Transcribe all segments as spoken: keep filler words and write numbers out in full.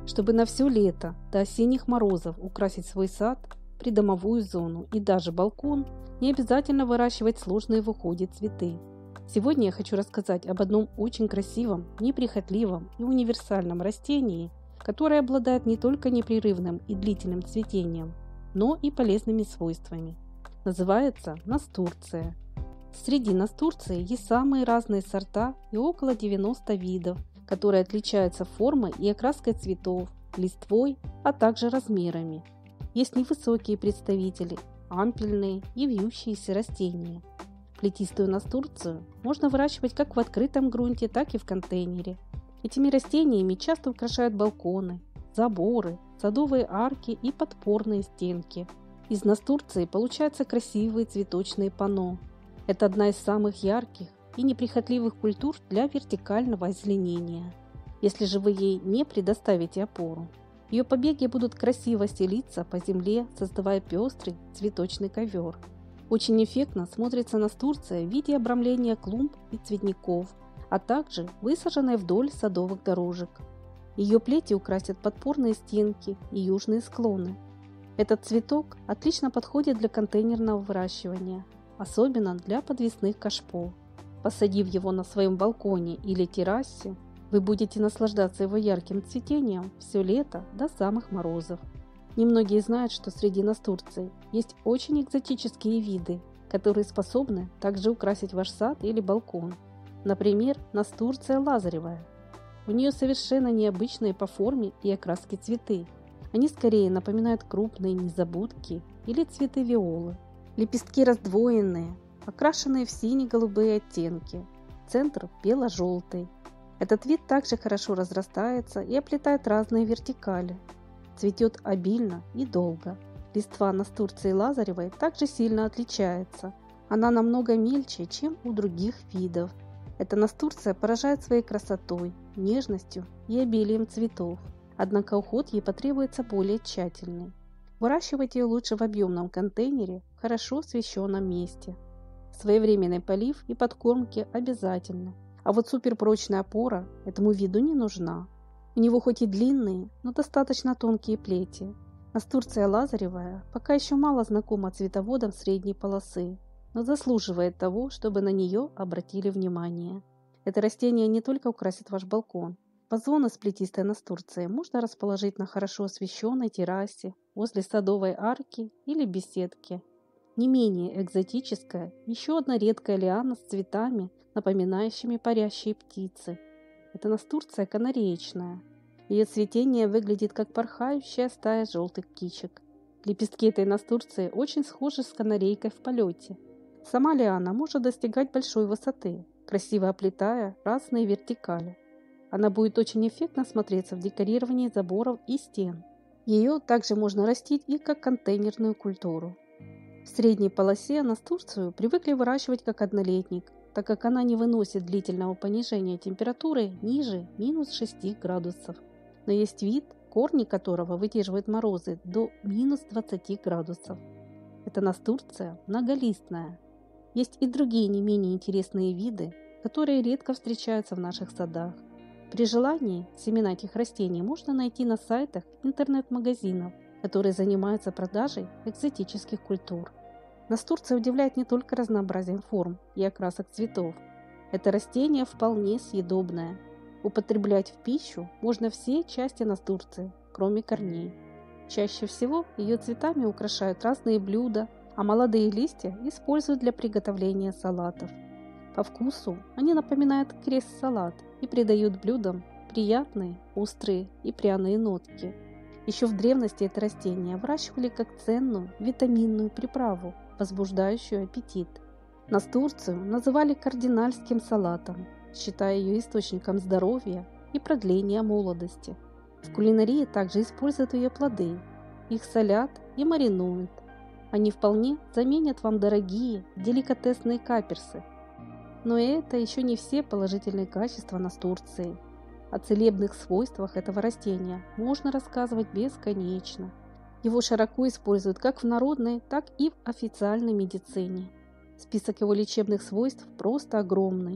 Чтобы на все лето до осенних морозов украсить свой сад, придомовую зону и даже балкон, не обязательно выращивать сложные в уходе цветы. Сегодня я хочу рассказать об одном очень красивом, неприхотливом и универсальном растении, которое обладает не только непрерывным и длительным цветением, но и полезными свойствами. Называется настурция. Среди настурции есть самые разные сорта и около девяноста видов, которые отличаются формой и окраской цветов, листвой, а также размерами. Есть невысокие представители, ампельные и вьющиеся растения. Плетистую настурцию можно выращивать как в открытом грунте, так и в контейнере. Этими растениями часто украшают балконы, заборы, садовые арки и подпорные стенки. Из настурции получаются красивые цветочные панно. Это одна из самых ярких и неприхотливых культур для вертикального озеленения. Если же вы ей не предоставите опору, ее побеги будут красиво стелиться по земле, создавая пестрый цветочный ковер. Очень эффектно смотрится настурция в виде обрамления клумб и цветников, а также высаженной вдоль садовых дорожек. Ее плети украсят подпорные стенки и южные склоны. Этот цветок отлично подходит для контейнерного выращивания, особенно для подвесных кашпо. Посадив его на своем балконе или террасе, вы будете наслаждаться его ярким цветением все лето до самых морозов. Немногие знают, что среди настурций есть очень экзотические виды, которые способны также украсить ваш сад или балкон. Например, настурция лазаревая. У нее совершенно необычные по форме и окраске цветы. Они скорее напоминают крупные незабудки или цветы виолы. Лепестки раздвоенные, окрашенные в сине-голубые оттенки, центр бело-желтый. Этот вид также хорошо разрастается и оплетает разные вертикали. Цветет обильно и долго. Листва настурции лазаревой также сильно отличается. Она намного мельче, чем у других видов. Эта настурция поражает своей красотой, нежностью и обилием цветов. Однако уход ей потребуется более тщательный. Выращивать ее лучше в объемном контейнере в хорошо освещенном месте. Своевременный полив и подкормки обязательны. А вот суперпрочная опора этому виду не нужна. У него хоть и длинные, но достаточно тонкие плети. Настурция лазаревая пока еще мало знакома цветоводам средней полосы, но заслуживает того, чтобы на нее обратили внимание. Это растение не только украсит ваш балкон. Вазоны с плетистой настурцией можно расположить на хорошо освещенной террасе, возле садовой арки или беседки. Не менее экзотическая еще одна редкая лиана с цветами, напоминающими парящие птицы. Это настурция канареечная. Ее цветение выглядит как порхающая стая желтых птичек. Лепестки этой настурции очень схожи с канарейкой в полете. Сама лиана может достигать большой высоты, красиво оплетая разные вертикали. Она будет очень эффектно смотреться в декорировании заборов и стен. Ее также можно растить и как контейнерную культуру. В средней полосе настурцию привыкли выращивать как однолетник, так как она не выносит длительного понижения температуры ниже минус шести градусов. Но есть вид, корни которого выдерживают морозы до минус двадцати градусов. Это настурция многолистная. Есть и другие не менее интересные виды, которые редко встречаются в наших садах. При желании семена этих растений можно найти на сайтах интернет-магазинов, которые занимаются продажей экзотических культур. Настурция удивляет не только разнообразием форм и окрасок цветов. Это растение вполне съедобное. Употреблять в пищу можно все части настурции, кроме корней. Чаще всего ее цветами украшают разные блюда, а молодые листья используют для приготовления салатов. По вкусу они напоминают крест-салат и придают блюдам приятные, острые и пряные нотки. Еще в древности это растение выращивали как ценную витаминную приправу, возбуждающую аппетит. Настурцию называли кардинальским салатом, считая ее источником здоровья и продления молодости. В кулинарии также используют ее плоды. Их солят и маринуют. Они вполне заменят вам дорогие деликатесные каперсы. Но и это еще не все положительные качества настурции. О целебных свойствах этого растения можно рассказывать бесконечно. Его широко используют как в народной, так и в официальной медицине. Список его лечебных свойств просто огромный.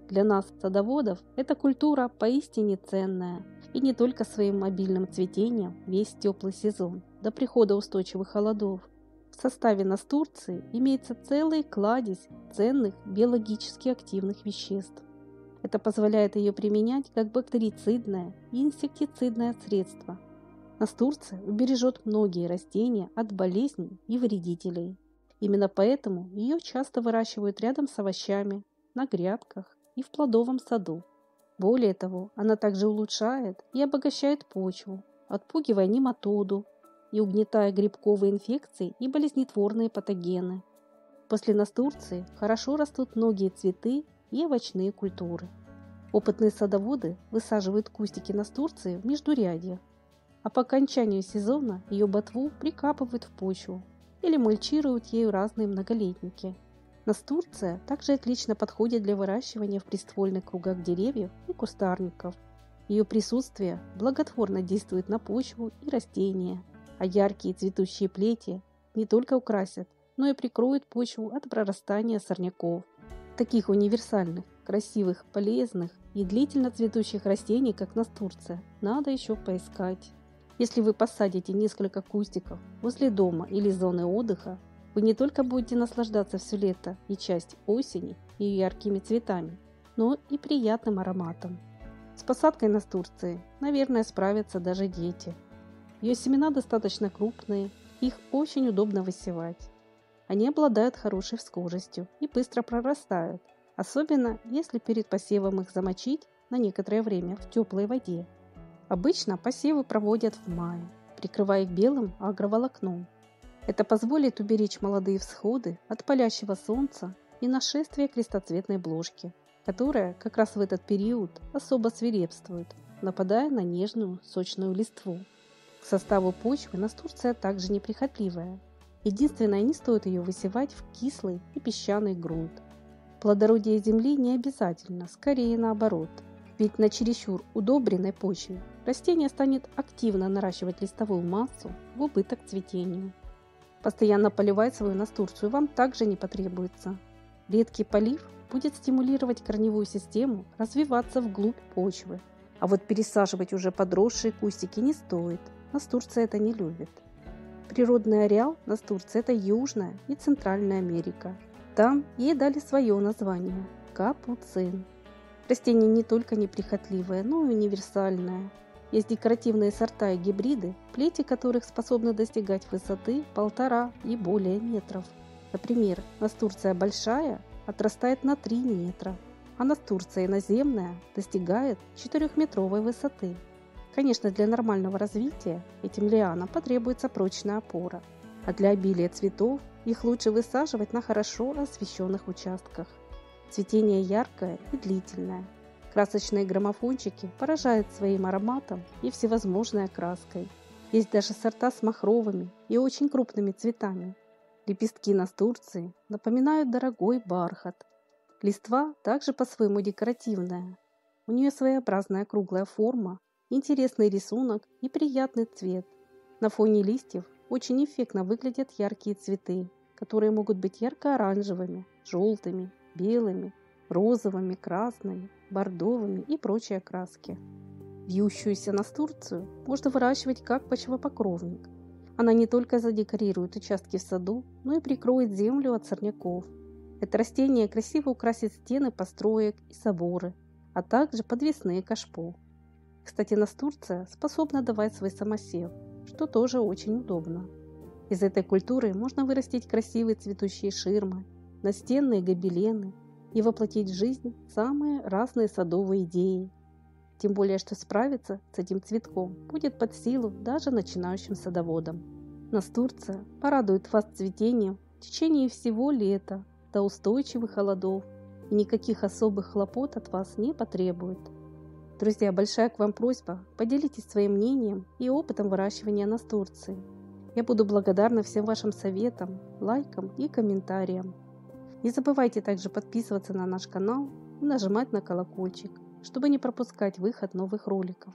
Для нас, садоводов, эта культура поистине ценная, и не только своим обильным цветением весь теплый сезон, до прихода устойчивых холодов. В составе настурции имеется целый кладезь ценных биологически активных веществ. Это позволяет ее применять как бактерицидное и инсектицидное средство. Настурция убережет многие растения от болезней и вредителей. Именно поэтому ее часто выращивают рядом с овощами, на грядках и в плодовом саду. Более того, она также улучшает и обогащает почву, отпугивая нематоду и угнетая грибковые инфекции и болезнетворные патогены. После настурции хорошо растут многие цветы и овощные культуры. Опытные садоводы высаживают кустики настурции в междурядье, а по окончанию сезона ее ботву прикапывают в почву или мульчируют ею разные многолетники. Настурция также отлично подходит для выращивания в приствольных кругах деревьев и кустарников. Ее присутствие благотворно действует на почву и растения, а яркие цветущие плети не только украсят, но и прикроют почву от прорастания сорняков. Таких универсальных, красивых, полезных и длительно цветущих растений, как настурция, надо еще поискать. Если вы посадите несколько кустиков возле дома или зоны отдыха, вы не только будете наслаждаться все лето и часть осени ее яркими цветами, но и приятным ароматом. С посадкой настурции, наверное, справятся даже дети. Ее семена достаточно крупные, их очень удобно высевать. Они обладают хорошей всхожестью и быстро прорастают, особенно если перед посевом их замочить на некоторое время в теплой воде. Обычно посевы проводят в мае, прикрывая их белым агроволокном. Это позволит уберечь молодые всходы от палящего солнца и нашествия крестоцветной бложки, которая как раз в этот период особо свирепствует, нападая на нежную сочную листву. К составу почвы настурция также неприхотливая. Единственное, не стоит ее высевать в кислый и песчаный грунт. Плодородие земли не обязательно, скорее наоборот. Ведь на чересчур удобренной почве растение станет активно наращивать листовую массу в убыток цветению. Постоянно поливать свою настурцию вам также не потребуется. Редкий полив будет стимулировать корневую систему развиваться вглубь почвы. А вот пересаживать уже подросшие кустики не стоит, настурция это не любит. Природный ареал настурции – это Южная и Центральная Америка. Там ей дали свое название – капуцин. Растение не только неприхотливое, но и универсальное. Есть декоративные сорта и гибриды, плети которых способны достигать высоты полтора и более метров. Например, настурция большая отрастает на три метра, а настурция иноземная достигает четырехметровой высоты. Конечно, для нормального развития этим лианам потребуется прочная опора, а для обилия цветов их лучше высаживать на хорошо освещенных участках. Цветение яркое и длительное. Красочные граммофончики поражают своим ароматом и всевозможной окраской. Есть даже сорта с махровыми и очень крупными цветами. Лепестки настурции напоминают дорогой бархат. Листва также по-своему декоративная. У нее своеобразная круглая форма, интересный рисунок и приятный цвет. На фоне листьев очень эффектно выглядят яркие цветы, которые могут быть ярко-оранжевыми, желтыми, белыми, розовыми, красными, бордовыми и прочие окраски. Вьющуюся настурцию можно выращивать как почвопокровник. Она не только задекорирует участки в саду, но и прикроет землю от сорняков. Это растение красиво украсит стены построек и соборы, а также подвесные кашпо. Кстати, настурция способна давать свой самосев, что тоже очень удобно. Из этой культуры можно вырастить красивые цветущие ширмы, настенные гобелены и воплотить в жизнь самые разные садовые идеи. Тем более, что справиться с этим цветком будет под силу даже начинающим садоводам. Настурция порадует вас цветением в течение всего лета до устойчивых холодов и никаких особых хлопот от вас не потребует. Друзья, большая к вам просьба, поделитесь своим мнением и опытом выращивания настурции. Я буду благодарна всем вашим советам, лайкам и комментариям. Не забывайте также подписываться на наш канал и нажимать на колокольчик, чтобы не пропускать выход новых роликов.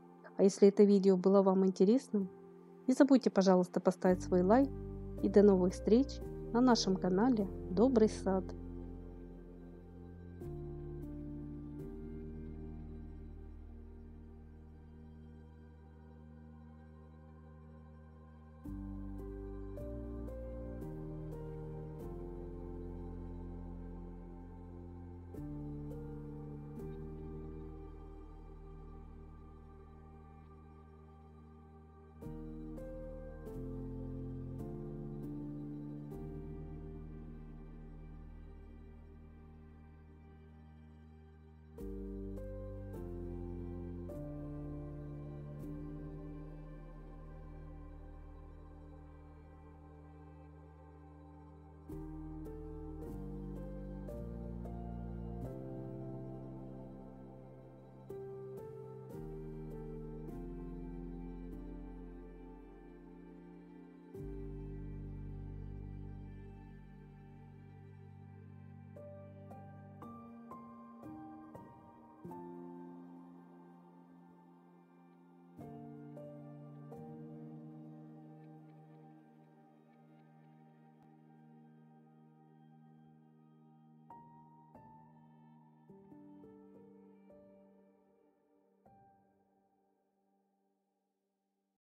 А если это видео было вам интересным, не забудьте, пожалуйста, поставить свой лайк и до новых встреч на нашем канале Добрый сад.